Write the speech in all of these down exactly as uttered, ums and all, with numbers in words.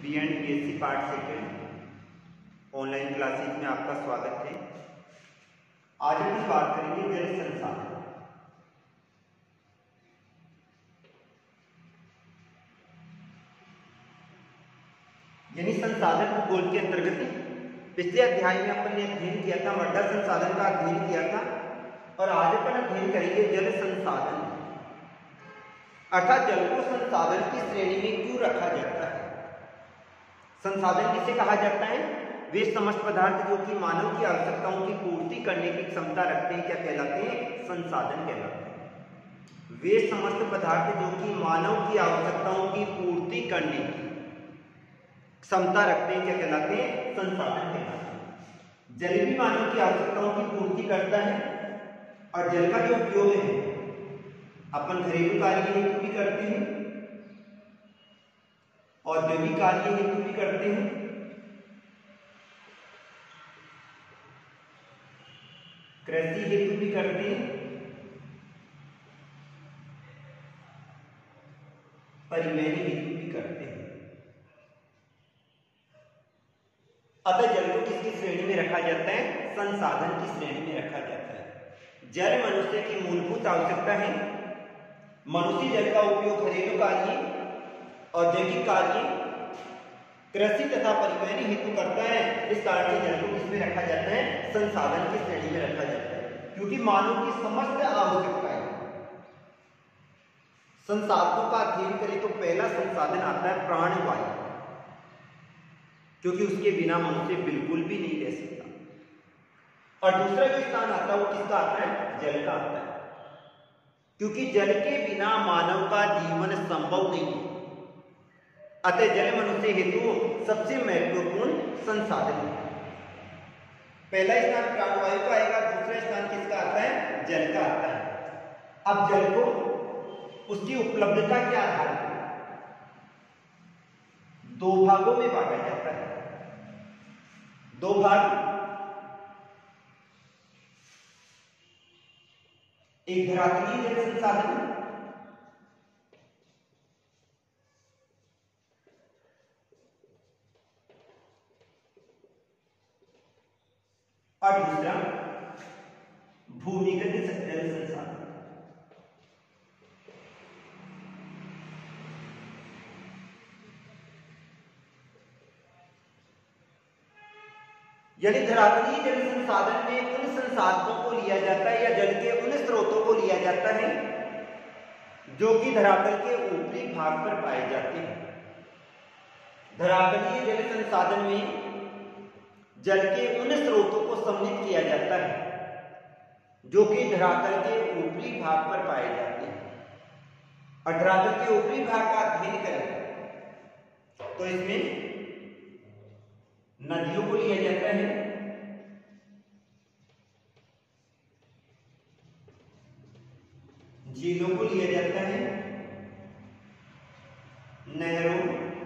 B and B S C part second online classes में आपका स्वागत है। आज हम बात करेंगे जल संसाधन। यानी संसाधन भूगोल के अंतर्गत पिछले अध्याय में अपन ने अध्ययन किया था, मृदा संसाधन का अध्ययन किया था और आज अपन अध्ययन करेंगे जल संसाधन, अर्थात जल को संसाधन की श्रेणी में क्यों रखा जाता है। संसाधन किसे कहा जाता है? वे समस्त पदार्थ जो कि मानव की आवश्यकताओं की पूर्ति करने की क्षमता रखते हैं, क्या कहलाते हैं? संसाधन कहलाते हैं। वे समस्त पदार्थ जो कि मानव की आवश्यकताओं की पूर्ति करने की क्षमता रखते हैं, क्या कहलाते हैं? संसाधन कहलाते हैं। जल भी मानव की आवश्यकताओं की पूर्ति करता है और जल का जो उपयोग है अपन घरेलू कार्य हेतु भी करते हैं, औद्योगिक कार्य हेतु भी करते हैं, कृषि हेतु भी करते हैं, परिवहन हेतु भी करते हैं। अतः जल को किसकी श्रेणी में रखा जाता है? संसाधन की श्रेणी में रखा जाता है। जल मनुष्य की मूलभूत आवश्यकता है। मनुष्य जल का उपयोग घरेलू कार्य, औद्योगिक कार्य, कृषि तथा परिवहन हेतु करता है। इस कारण से जल को किसमें रखा जाता है? संसाधन की श्रेणी में रखा जाता है, क्योंकि मानव की समस्त आवश्यकताएं संसाधनों का अध्ययन करें तो पहला संसाधन आता है प्राणवायु, क्योंकि उसके बिना मनुष्य बिल्कुल भी नहीं रह सकता। और दूसरा जो स्थान आता है वो किसका आता है? जल का आता है, क्योंकि जल के बिना मानव का जीवन संभव नहीं है। अतः जल मनुष्य हेतु सबसे महत्वपूर्ण संसाधन है। पहला स्थान प्राणवायु का आएगा, दूसरा स्थान किसका आता है? जल का आता है। अब जल को उसकी उपलब्धता के आधार पर दो भागों में बांटा जाता है। दो भाग, एक धरातलीय जल संसाधन और दूसरा भूमिगत जल संसाधन। यदि धरातलीय जल संसाधन में उन संसाधनों को लिया जाता है या जल के उन स्रोतों को लिया जाता है जो कि धरातल के ऊपरी भाग पर पाए जाते हैं। धरातलीय जल संसाधन में जल के उन स्रोतों को सम्मिलित किया जाता है जो कि धरातल के ऊपरी भाग पर पाए जाते हैं। और धरातल के ऊपरी भाग का अध्ययन करें तो इसमें नदियों को लिया जाता है, झीलों को लिया जाता है, नहरों,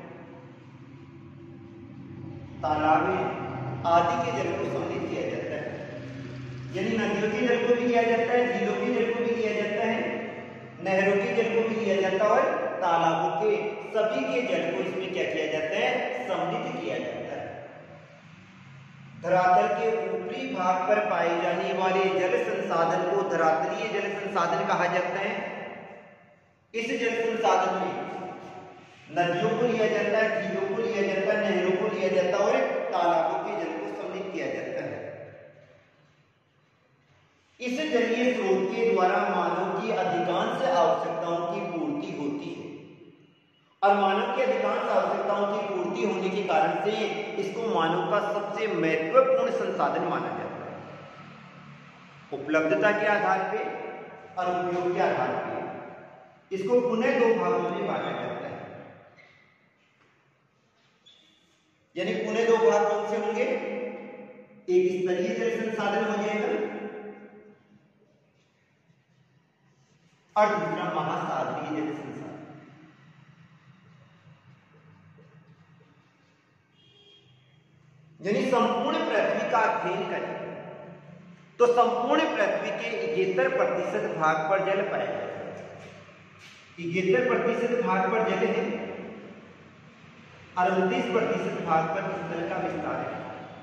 तालाबों आदि के जल को सम्मिलित किया जाता है। यानी नदियों के जल को भी लिया जाता है, झीलों के जल को भी लिया जाता है, नहरों के जल को भी लिया जाता है और तालाबों के सभी के जल को इसमें क्या किया जाता है? सम्मिलित किया जाता है। धरातल के ऊपरी भाग पर पाए जाने वाले जल संसाधन को धरातलीय जल संसाधन कहा जाता है। इस जल संसाधन में नदियों को लिया जाता है, झीलों को लिया जाता है, नहरों को लिया जाता है और तालाबों के जल को सम्मिलित किया जाता है। इस जलीय स्रोत के द्वारा मानव की अधिकांश आवश्यकताओं की पूर्ति होती है और मानव की अधिकांश आवश्यकताओं की पूर्ति होने के कारण से इसको मानव का सबसे महत्वपूर्ण संसाधन माना जाता है। उपलब्धता के आधार पे और उपयोग के आधार पे इसको पुनः दो भागों में बांटा जाता है। यानी पुनः दो भाग कौन से होंगे? एक स्तरीय जल संसाधन हो जाएगा और दूसरा महासागरीय जल संसाधन। यानी संपूर्ण पृथ्वी का अध्ययन करें तो संपूर्ण पृथ्वी के इकहत्तर प्रतिशत भाग पर जल पाया जाता है। इकहत्तर प्रतिशत भाग पर जल है और उनतीस प्रतिशत भाग पर इस जल का विस्तार है।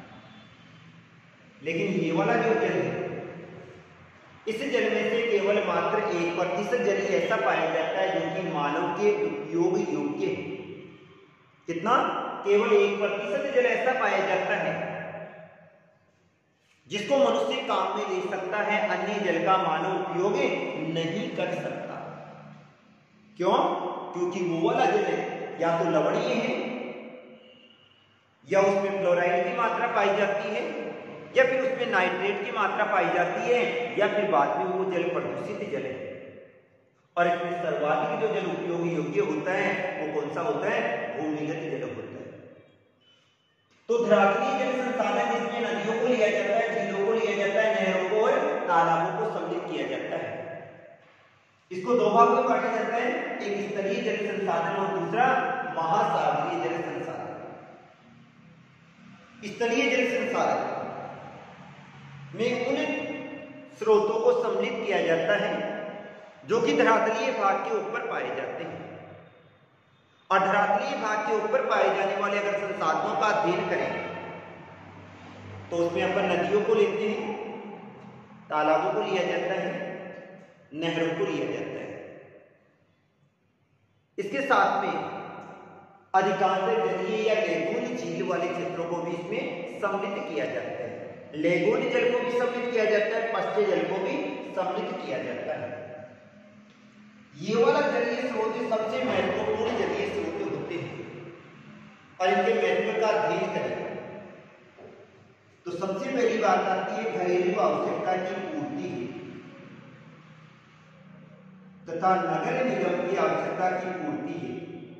लेकिन ये वाला जो जल है, इस जल में से केवल मात्र एक प्रतिशत जल ही ऐसा पाया जाता है जो कि मानव के उपयोग योग्य है। कितना? केवल एक प्रतिशत जल ऐसा पाया जाता है जिसको मनुष्य काम में ले सकता है, अन्य जल का मानव उपयोग नहीं कर सकता। क्यों? क्योंकि वो वाला जल है या तो लवणीय है, या उसमें फ्लोराइड की मात्रा पाई जाती है, या फिर उसमें नाइट्रेट की मात्रा पाई जाती है, या फिर बाद में वो जल प्रदूषित जल है। और इसमें सर्वाधिक जो जल उपयोग योग्य होता है वो कौन सा होता है? भूमिगत जल होता है। तो धरातलीय जल संसाधन जिसमें नदियों को लिया जाता है, झीलों को लिया जाता है, नहरों को और तालाबों को सम्मिलित किया जाता है। इसको दो भागों में बांटा जाता है, एक स्तरीय जल संसाधन और दूसरा महासागरीय जल संसाधन। स्तरीय जल संसाधन में उन स्रोतों को सम्मिलित किया जाता है जो कि धरातलीय भाग के ऊपर पाए जाते हैं। और धरातलीय भाग के ऊपर पाए जाने वाले अगर संसाधनों का अध्ययन करें तो उसमें अपन नदियों को लेते हैं, तालाबों को लिया जाता है, नहरों को लिया जाता है। इसके साथ में अधिकांश जलीय या लेगून झील वाले क्षेत्रों को भी इसमें सम्मिलित किया जाता है। लेगून जल को भी सम्मिलित किया जाता है, पश्चिमी जल को भी सम्मिलित किया जाता है। ये वाला जलीय स्रोत सबसे महत्वपूर्ण जलीय स्रोत होते हैं और इनके महत्व का अध्ययन करें तो सबसे पहली बात आती है घरेलू आवश्यकता की पूर्ति है तथा नगर निगम की आवश्यकता की पूर्ति है।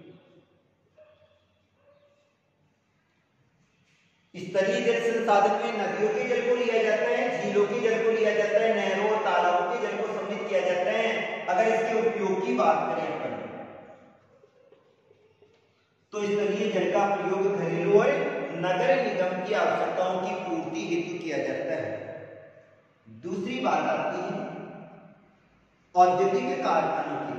स्तरीय जल संसाधन में नदियों के जल को लिया जाता है, झीलों के जल को लिया जाता है, नहरों और तालाबों के जल को सम्मिलित किया जाता है। अगर इसके उपयोग की बात करें अपन तो स्तरीय जल का प्रयोग घरेलू और नगर निगम की आवश्यकताओं की पूर्ति हेतु किया जाता है। दूसरी बात आती है औद्योगिक कारखानों की।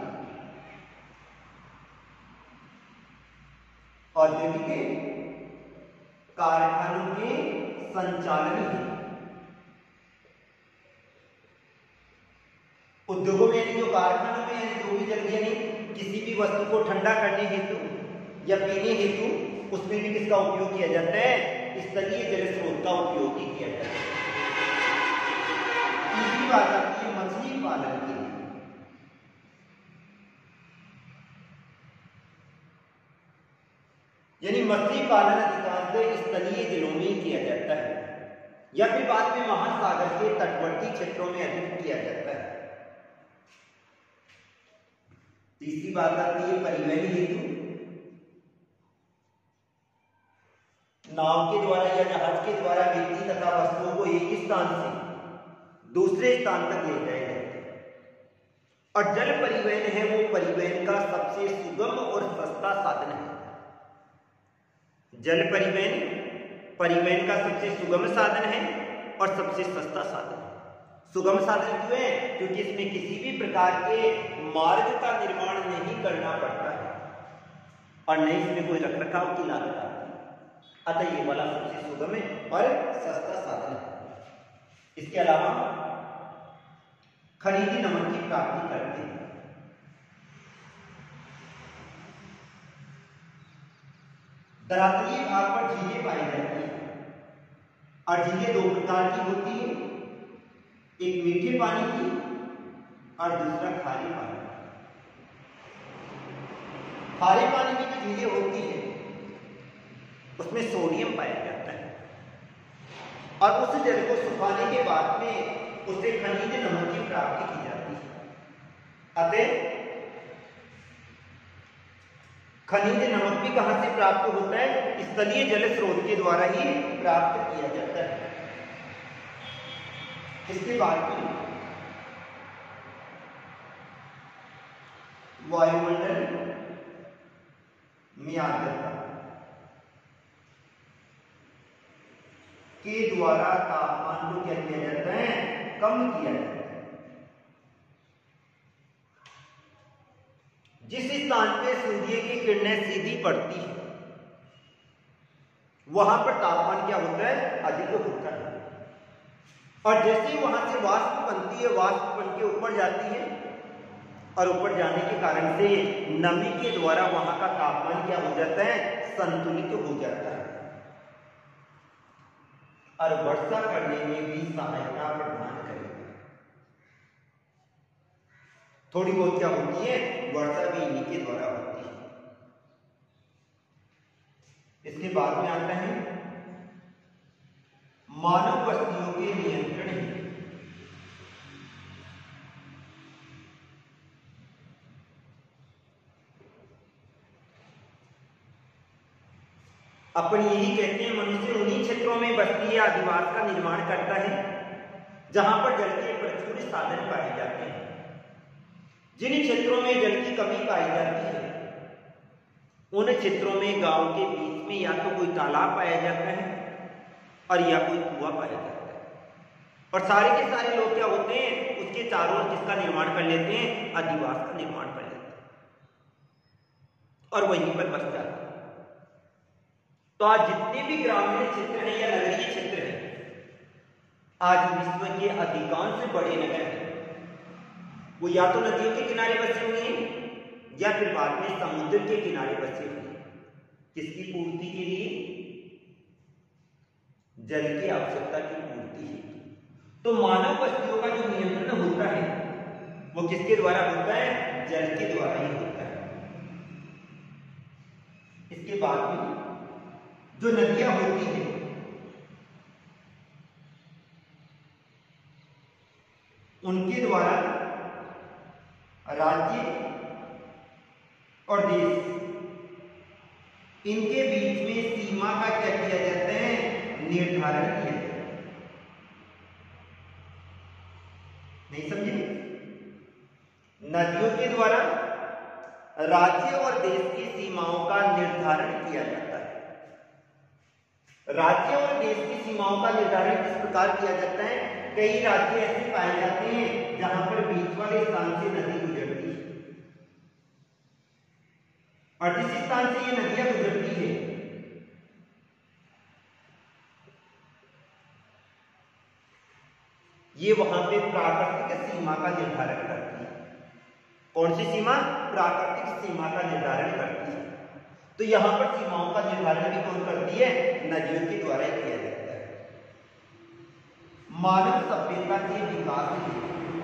औद्योगिक कारखानों के संचालन है। उद्योगों में यानी जो कारखानों में यानी जो भी जल यानी किसी भी वस्तु को ठंडा करने हेतु या पीने हेतु उसमें भी किसका उपयोग किया जाता है? स्तरीय जल स्रोत का उपयोग ही किया जाता है। तीसरी बात आती है मछली पालन की। यानी मछली पालन अधिकांश स्तरीय जलों में किया जाता है या फिर बाद में महासागर के तटवर्ती क्षेत्रों में अधिक किया जाता है। तीसरी बात आती है परिवहन हेतु। नाव के द्वारा या जहाज के द्वारा व्यक्ति तथा वस्तुओं को एक स्थान से दूसरे स्थान तक ले जाया जाता है। और जल परिवहन है वो परिवहन का सबसे सुगम और सस्ता साधन है। जल परिवहन परिवहन का सबसे सुगम साधन है और सबसे सस्ता साधन है। सुगम साधन क्यों है? क्योंकि इसमें किसी भी प्रकार के मार्ग का निर्माण नहीं करना पड़ता है और नहीं इसमें कोई रखरखाव की लागत आती है। अतः ये वाला सबसे सुगम है और सस्ता साधन है। इसके अलावा खनिज नमक की प्राप्ति करते हैं। धरातलीय भाग पर झीलें पाई जाती हैं और झीलें दो प्रकार की होती है, एक मीठे पानी की और दूसरा खारे पानी। खारे पानी की जो झीलें होती है उसमें सोडियम पाया जाता है और उस जल को सुखाने के बाद में उससे खनिज नमक की प्राप्ति की जाती है। अतः खनिज नमक भी कहां से प्राप्त होता है? स्थलीय जल स्रोत के द्वारा ही प्राप्त किया जाता है। इसके बाद में वायुमंडल में आर्द्रता के द्वारा तापमान को क्या किया जाता है? कम किया जाता है। जिस स्थान पे सूर्य की किरणें सीधी पड़ती है वहां पर तापमान क्या होता है, अधिक होता है। और जैसे ही वहां से वाष्प बनती है, वाष्प बन के ऊपर जाती है और ऊपर जाने के कारण से नमी के द्वारा वहां का तापमान क्या हो जाता है, संतुलित हो जाता है और वर्षा करने में भी सहायता प्रदान करेगा। थोड़ी बहुत क्या होती है, वर्षा भी इन्हीं के द्वारा होती है। इसके बाद में आता है मानव बस्तियों के नियंत्रण। अपन यही कहते हैं मनुष्य उन्हीं क्षेत्रों में बस्ती या अधिवास का निर्माण करता है जहां पर जल के प्रचुर साधन पाए जाते हैं। जिन क्षेत्रों में जल की कमी पाई जाती है उन क्षेत्रों में गांव के बीच में या तो कोई तालाब पाया जाता है और या कोई कुआं पाया जाता है और सारे के सारे लोग क्या होते हैं, उसके चारों ओर किसका निर्माण कर लेते हैं, अधिवास का निर्माण कर लेते हैं और वहीं पर बस जाते हैं। तो आज जितने भी ग्रामीण क्षेत्र हैं या नगरीय क्षेत्र हैं, आज विश्व के अधिकांश बड़े नगर हैं वो या तो नदियों के किनारे बसे हुए हैं या फिर बाद में समुद्र के किनारे बसे हुए हैं। किसकी पूर्ति के लिए, जल की आवश्यकता की पूर्ति है। तो मानव बस्तियों का जो नियंत्रण होता है वो किसके द्वारा होता है, जल के द्वारा ही होता है। इसके बाद में जो नदियां होती है उनके द्वारा राज्य और देश इनके बीच में सीमा का क्या किया जाता है, निर्धारण किया जाता है। नहीं समझे, नदियों के द्वारा राज्य और देश की सीमाओं का निर्धारण किया जाता है। राज्य और देश की सीमाओं का निर्धारण किस प्रकार किया जाता है, कई राज्य ऐसे पाए जाते हैं जहां पर बीच वाले स्थान से नदी गुजरती है और जिस स्थान से ये नदियां गुजरती है ये वहां पे प्राकृतिक सीमा का निर्धारण करती है। कौन सी सीमा, प्राकृतिक सीमा का निर्धारण करती है। तो यहां पर सीमाओं का निर्धारण भी कौन करती है, नदियों के द्वारा ही किया जाता है। मानव सभ्यता के विकास में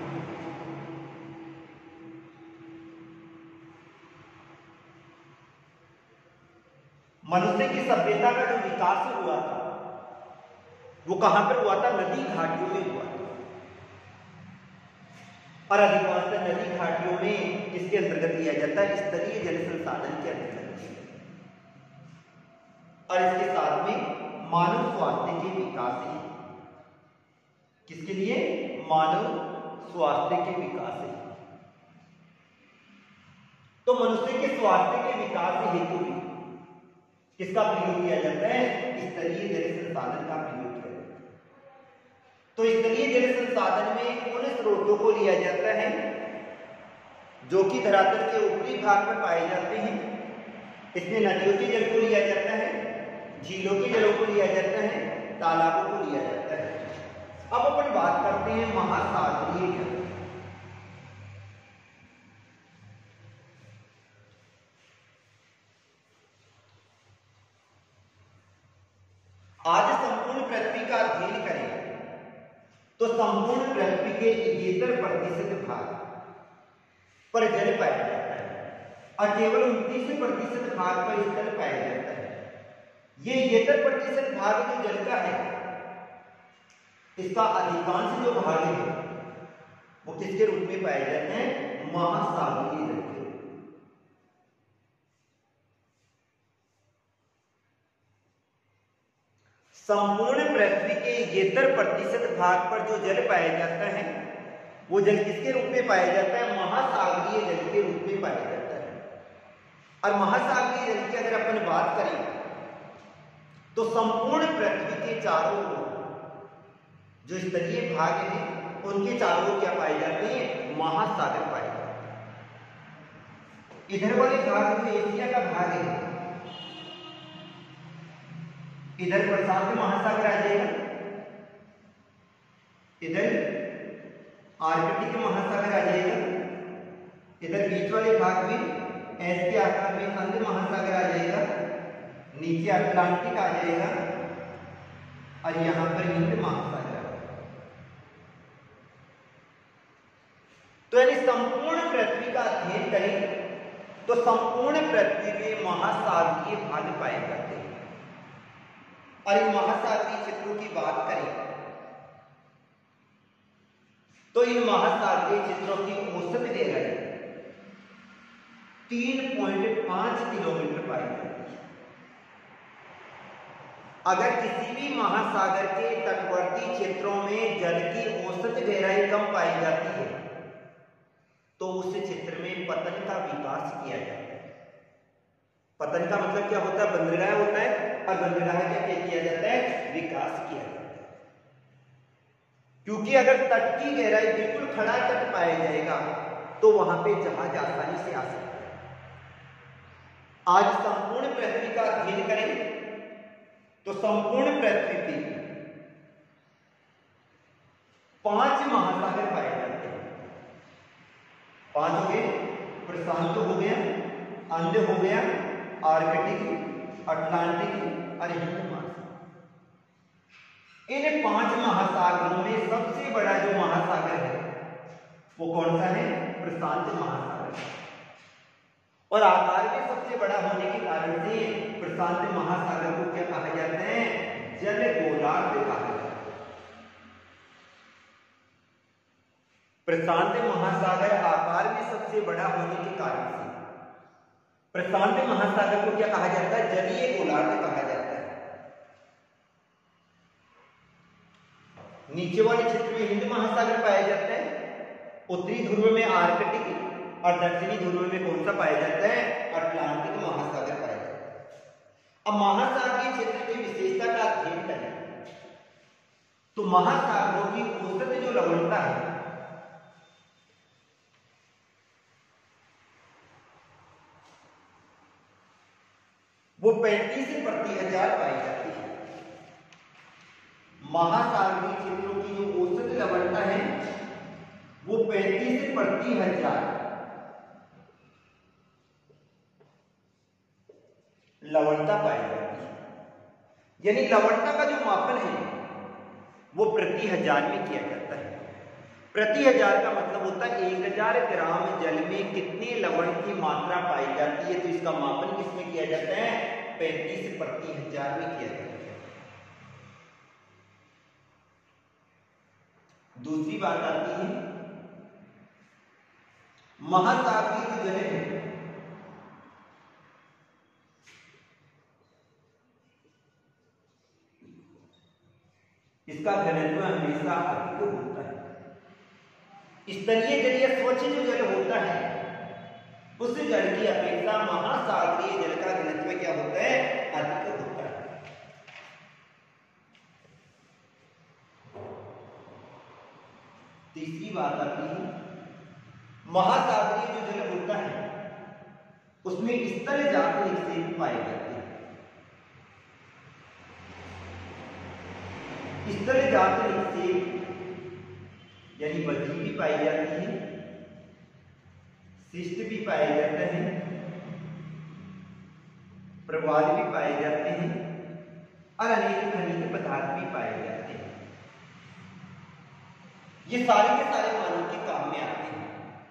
मनुष्य की सभ्यता का जो विकास हुआ था वो कहां पर हुआ था, नदी घाटियों में हुआ था और अधिकांश नदी घाटियों में किसके अंतर्गत लिया जाता है, स्तरीय जल संसाधन के अंतर्गत। और इसके साथ में मानव स्वास्थ्य के विकास है। किसके लिए, मानव स्वास्थ्य के विकास है। तो मनुष्य के स्वास्थ्य के विकास हेतु भी किसका प्रयोग किया जाता है, स्तरीय जल संसाधन का प्रयोग किया जाता है। तो स्तरीय जल संसाधन में उन स्रोतों को लिया जाता है जो कि धरातल के ऊपरी भाग में पाए जाते हैं। इसमें नदियों के जल को लिया जाता है, झीलों के जलों को लिया जाता है, तालाबों को लिया जाता है। अब अपन बात करते हैं महासागरीय जल। आज संपूर्ण पृथ्वी का अध्ययन करें तो संपूर्ण पृथ्वी के इकहत्तर प्रतिशत भाग पर जल पाया जाता है और केवल उनतीस प्रतिशत भाग पर स्थल पाया जाता है। ये इकहत्तर प्रतिशत भाग जो जल का है इसका अधिकांश जो भाग है वो किसके रूप में पाए जाते हैं, महासागरीय जल के। संपूर्ण पृथ्वी के इकहत्तर प्रतिशत भाग पर जो जल पाया जाता है वो जल किसके रूप में पाया जाता है, महासागरीय जल के रूप में पाया जाता है। और महासागरीय जल की अगर अपन बात करें तो संपूर्ण पृथ्वी के चारों ओर जो स्तरीय भाग हैं उनके चारों ओर क्या पाए जाते हैं, महासागर पाए जाते हैं। इधर वाले भाग जो एशिया का भाग है इधर प्रशांत महासागर आ जाएगा, इधर आर्कटिक महासागर आ जाएगा, इधर बीच वाले भाग में एस के आकार में अंध महासागर आ जाएगा, नीचे अटलांटिक आ जाएगा और यहां पर हिंद महासागर। तो यदि संपूर्ण पृथ्वी का अध्ययन करें तो संपूर्ण पृथ्वी में महासागरीय भाग पाए जाते हैं। और इन महासागरीय क्षेत्रों की बात करें तो इन महासागरीय क्षेत्रों की औसत गहराई तीन पॉइंट पांच किलोमीटर पाई जाती है। अगर किसी भी महासागर के तटवर्ती क्षेत्रों में जल की औसत गहराई कम पाई जाती है तो उस क्षेत्र में पतन का विकास किया जाता है। पतन का मतलब क्या होता है? बंदरगाह होता है, और बंदरगाह का क्या किया जाता है? विकास किया जाता है। क्योंकि अगर तट की गहराई बिल्कुल खड़ा तट पाया जाएगा तो वहां पे जहाज आसानी से आ सकता है। आज संपूर्ण पृथ्वी का अध्ययन करें तो संपूर्ण पृथ्वी पे पांच महासागर पाए जाते हैं। पांच हो गए, प्रशांत हो गया, अंध हो गया, आर्कटिक, अटलांटिक और हिंद महासागर। इन पांच महासागरों में सबसे बड़ा जो महासागर है वो कौन सा है? प्रशांत महासागर। और आकार में सबसे बड़ा होने के कारण से प्रशांत महासागर को क्या कहा जाता है? जल गोलार्ध कहा जाता है। प्रशांत महासागर आकार में सबसे बड़ा होने के कारण से प्रशांत महासागर को क्या कहा जाता है? जलीय गोलार्ध कहा जाता है। नीचे वाले क्षेत्र में हिंद महासागर पाया जाता है, उत्तरी ध्रुव में आर्कटिक और दक्षिणी ध्रुव में कौन सा पाया जाता है? अटलांटिक महासागर पाया जाता है। अब महासागरीय क्षेत्र की विशेषता का अध्ययन करें तो महासागरों की औसत जो लवणता है वो पैंतीस प्रति हजार पाई जाती है। महासागरीय क्षेत्रों की जो औसत लवणता है वो पैंतीस प्रति हजार लवणता पाई जाती है। यानी लवणता का जो मापन है वो प्रति हजार में किया जाता है। प्रति हजार का मतलब होता है एक हजार ग्राम जल में कितने लवण की मात्रा पाई जाती है। तो इसका मापन किसमें किया जाता है? पैंतीस प्रति हजार में किया जाता है। दूसरी बात आती है महासागरीय जो जल है इसका घनत्व हमेशा अधिक होता है। स्तरीय जल या स्वच्छ जो जल होता है उस जल की अपेक्षा महासागरीय जल का घनत्व क्या होता है? अधिक होता है। तीसरी बात आती है महासागरीय जो जल होता है उसमें स्थल जात निक्षेप पाए जाते हैं। स्थल जात निक्षेप यानी बल्जी भी पाई जाती है, शिष्ट भी पाए जाते हैं, प्रवाल भी पाए जाते हैं और अनेक खनिज पदार्थ भी पाए जाते हैं। ये सारे के सारे मानव के काम में आते हैं।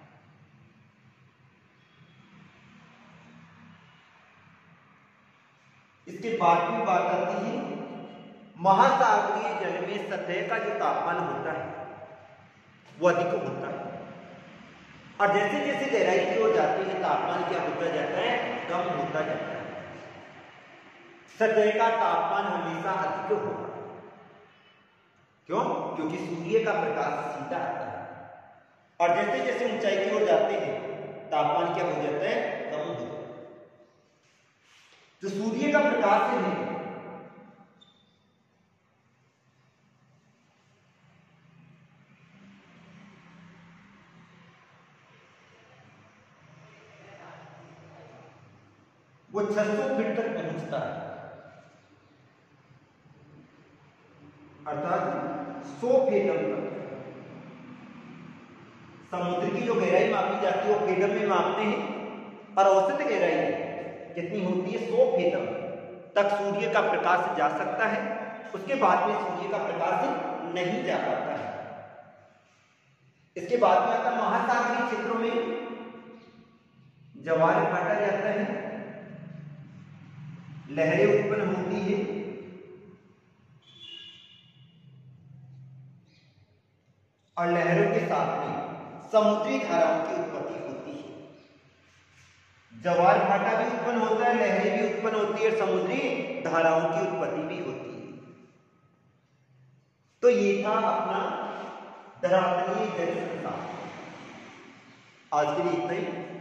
इसके बाद भी बात आती है महासागरीय जल में सतह का जो तापमान होता है वो अधिक होता है और जैसे जैसे गहराई की ओर जाती है तापमान क्या होता जाता है? कम होता जाता है। सतह का तापमान हमेशा अधिक होगा। क्यों? क्योंकि सूर्य का प्रकाश सीधा आता है और जैसे जैसे ऊंचाई की ओर जाते हैं तापमान क्या हो जाता है? कम हो जाता है। तो सूर्य का प्रकाश है वो छह सौ फीट तक पहुंचता है। सौ फेदम तक। समुद्र की जो गहराई मापी जाती है वो फेदम में मापते हैं और औसत गहराई कितनी होती है, सौ फेदम तक सूर्य का प्रकाश जा सकता है। उसके बाद में सूर्य का प्रकाश नहीं जा पाता है। इसके बाद में आता महासागरीय क्षेत्रों में ज्वार भाटा जाता है, लहरें उत्पन्न होती है और लहरों के साथ में समुद्री धाराओं की उत्पत्ति होती है। ज्वार भाटा भी उत्पन्न होता है, लहरें भी उत्पन्न होती है और समुद्री धाराओं की उत्पत्ति भी होती है। तो ये था अपना धरातलीय जल संसार। आज के लिए इतना ही।